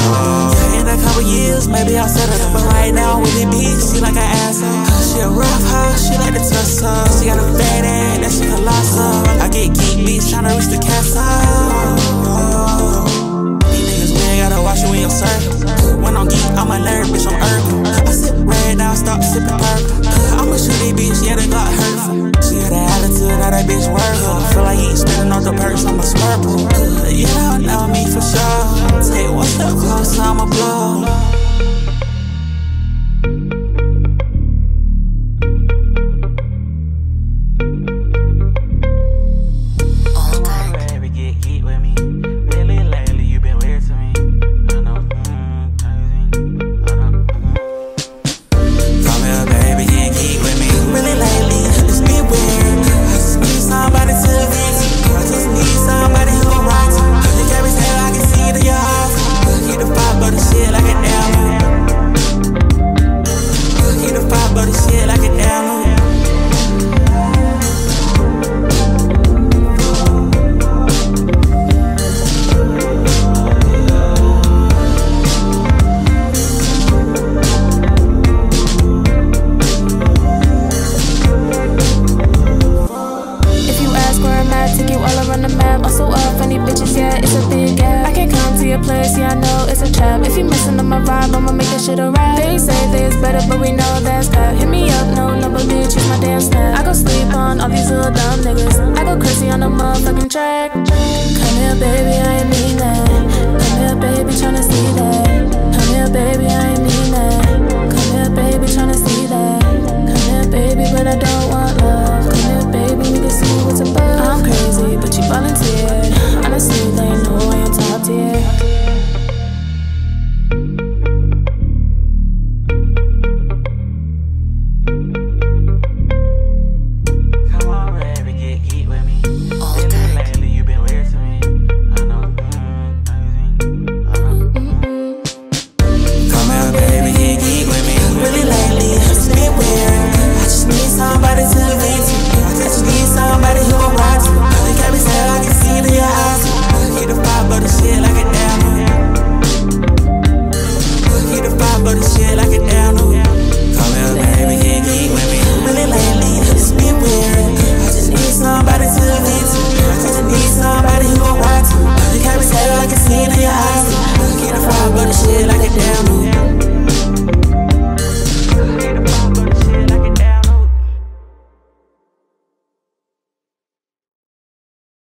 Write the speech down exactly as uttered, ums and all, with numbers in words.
Yeah, in a couple years, maybe I'll settle down. But right now, with it bitch, she like an asshole. She a rough hoe, she like to tussle. She got a fat ass, that she colossal. I get geek bitch, tryna reach the castle. These niggas, we ain't gotta watch you in your circle. When I'm geek, I'm a nerd, bitch, I'm Urkel. I sip red, now I stop sipping purple. I'ma shoot this bitch, yeah, they got hurtful. She had an attitude, now that bitch work her. Feel like you ain't spending off the purse, I'm a slurple. You don't know me for sure. Take one step closer, I'ma blow. Place, yeah, I know it's a trap. If you messing up my vibe, I'ma make that shit a rap. They say this better, but we know that's cap. Hit me up, no number, bitch, use my damn snap. I go sleep on all these little dumb niggas. I go crazy on the motherfucking track. Come here, baby, I ain't mean that. Come here, baby, tryna see that. Come here, baby, I ain't mean that. Come here, baby, tryna see that. Come here, baby, but I don't want love.